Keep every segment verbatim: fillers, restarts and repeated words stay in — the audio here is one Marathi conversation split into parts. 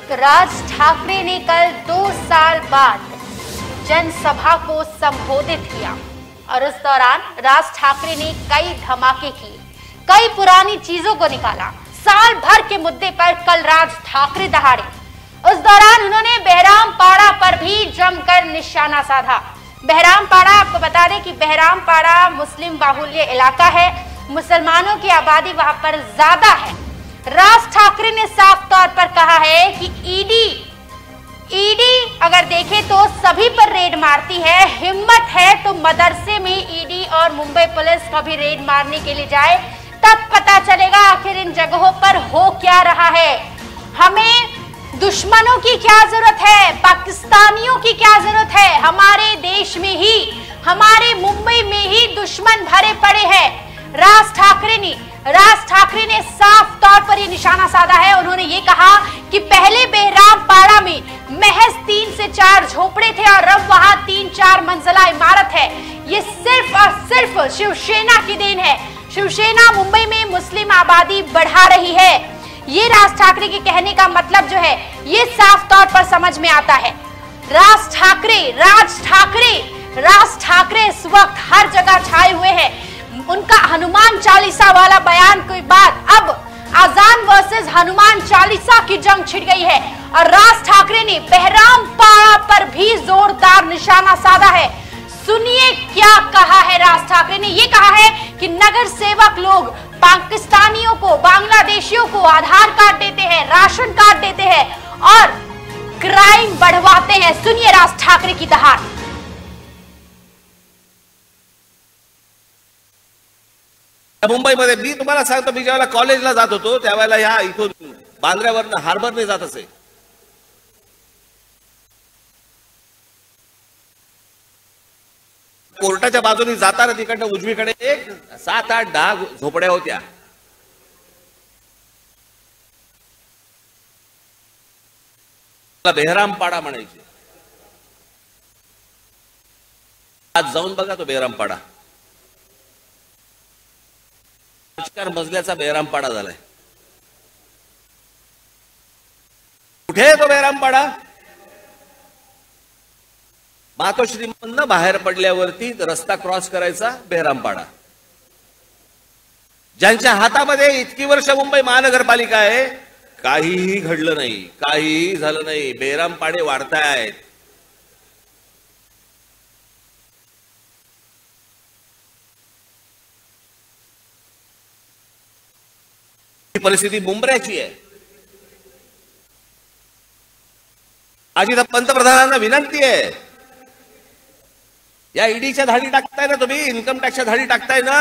तो राज ठाकरे ने कल दो साल बाद जनसभा को संबोधित किया और उस दौरान राज ठाकरे ने कई धमाके किए, कई पुरानी चीजों को निकाला। साल भर के मुद्दे पर कल राज ठाकरे दहाड़े। उस दौरान उन्होंने बहरामपाड़ा पर भी जमकर निशाना साधा। बहरामपाड़ा, आपको बता दें कि बहरामपाड़ा मुस्लिम बाहुल्य इलाका है, मुसलमानों की आबादी वहां पर ज्यादा है। राज ठाकरे ने साफ तौर पर कहा है कि ईडी ईडी अगर देखें तो सभी पर रेड मारती है, हिम्मत है तो मदरसे में ईडी और मुंबई पुलिस कभी रेड मारने के लिए जाए, तब पता चलेगा आखिर इन जगहों पर हो क्या रहा है। हमें दुश्मनों की क्या जरूरत है, पाकिस्तानियों की क्या जरूरत है। हमारे देश में ही, हमारे मुंबई में ही दुश्मन भरे पड़े हैं। राज ठाकरे ने राज ठाकरे ने साफ तौर पर यह निशाना साधा है। उन्होंने ये कहा कि पहले बहरामपाड़ा में महज तीन से चार झोपड़े थे और अब वहां तीन चार मंजिला इमारत है। ये सिर्फ और सिर्फ शिवसेना की देन है। शिवसेना मुंबई में मुस्लिम आबादी बढ़ा रही है। ये राज ठाकरे के कहने का मतलब जो है ये साफ तौर पर समझ में आता है। राज ठाकरे राज ठाकरे राज ठाकरे इस वक्त हर जगह छाए हुए हैं। उनका हनुमान चालीसा वाला बयान के बाद अब अजान वर्सेस हनुमान चालीसा की जंग छिड़ गई है और राज ठाकरे ने बहरामपाड़ा पर भी जोरदार निशाना साधा है। सुनिए क्या कहा है राज ठाकरे ने। यह कहा है कि नगर सेवक लोग पाकिस्तानियों को, बांग्लादेशियों को आधार कार्ड देते हैं, राशन कार्ड देते हैं और क्राइम बढ़वाते हैं। सुनिए राज ठाकरे की दहाड़। मुंबईमध्ये मी तुम्हाला सांगतो, मी ज्यावेळेला कॉलेजला जात होतो त्यावेळेला ह्या इथून बांद्र्यावरनं हार्बरने जात असे, कोर्टाच्या बाजूने जाताना तिकडनं उजवीकडे एक सात आठ दहा झोपड्या होत्या। बेहरामपाडा म्हणायचे। आज जाऊन बघा तो बेहरामपाडा, चार मजल्याचा बेहरामपाडा झालाय। कुठे आहे तो बेहरामपाडा? मातोश्रीमधनं बाहेर पडल्यावरती रस्ता क्रॉस करायचा बेहरामपाडा। ज्यांच्या हातामध्ये इतकी वर्ष मुंबई महानगरपालिका आहे, काहीही घडलं नाही, काहीही झालं नाही, बेहरामपाडे वाढतायत। परिस्थिती मुंबऱ्याची आहे। आज इथं पंतप्रधानांना विनंती आहे, या ईडीच्या धाडी टाकताय ना तुम्ही, इन्कम टॅक्सच्या धाडी टाकताय ना,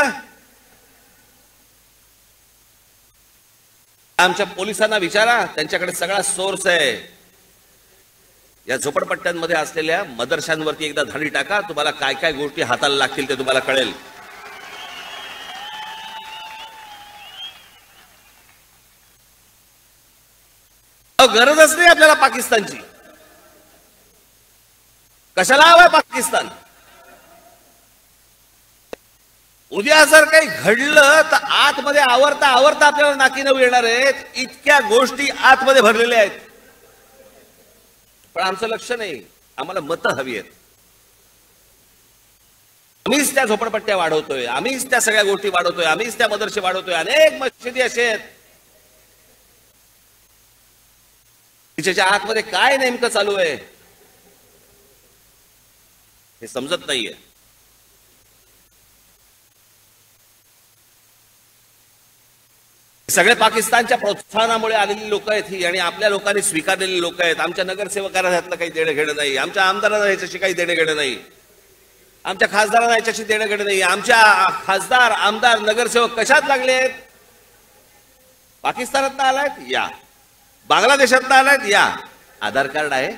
आमच्या पोलिसांना विचारा, त्यांच्याकडे सगळा सोर्स आहे। या झोपडपट्ट्यांमध्ये असलेल्या मदरशांवरती एकदा धाडी टाका, तुम्हाला काय काय गोष्टी हाताला लागतील ते तुम्हाला कळेल। गरजच नाही आपल्याला पाकिस्तानची। कशाला हवाय पाकिस्तान? उद्या जर काही घडलं तर आतमध्ये आवरता आवरता आपल्याला नाकी नऊ येणार आहेत। इतक्या गोष्टी आतमध्ये भरलेल्या आहेत, पण आमचं लक्ष नाही। आम्हाला मतं हवी आहेत। आम्हीच त्या झोपडपट्ट्या वाढवतोय, आम्हीच त्या सगळ्या गोष्टी वाढवतोय, आम्हीच त्या मदरसे वाढवतोय। अनेक मशिदी असे आहेत तिच्या आतमध्ये काय नेमकं चालू आहे हे समजत नाहीये। सगळे पाकिस्तानच्या प्रोत्साहनामुळे आलेली लोक आहेत ही, आणि आपल्या लोकांनी स्वीकारलेली लोक आहेत। आमच्या नगरसेवकांना ह्यातलं काही देणं घेणं नाही, आमच्या आमदारांना ह्याच्याशी काही देणं घेणं नाही, आमच्या खासदारांना ह्याच्याशी देणं घेणं नाही। आमच्या खासदार, आमदार, नगरसेवक कशात लागले आहेत? पाकिस्तानात आलायत या, बांगलादेशात आलायत या। आधार कार्ड आहे,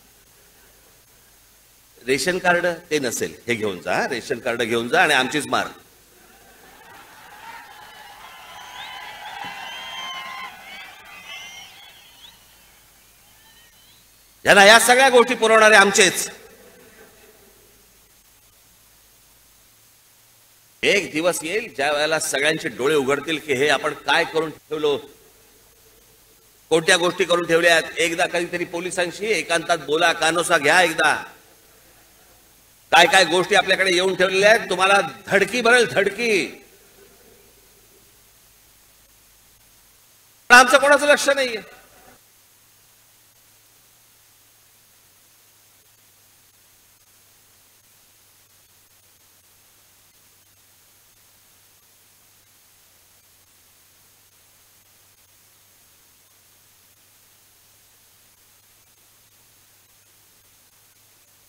रेशन कार्ड ते नसेल, हे घेऊन जा, रेशन कार्ड घेऊन जा आणि आमचीच मार। यांना या सगळ्या गोष्टी पुरवणारे आमचेच। एक दिवस येईल ज्या वेळेला सगळ्यांचे डोळे उघडतील की हे आपण काय करून ठेवलो, कोणत्या गोष्टी करून ठेवल्या आहेत एकदा कधीतरी पोलिसांशी एकांतात बोला, कानोसा घ्या एकदा. काय काय गोष्टी आपल्याकडे येऊन ठेवलेल्या आहेत, तुम्हाला धडकी भरेल धडकी. आमचं कोणाचं लक्ष नाहीये.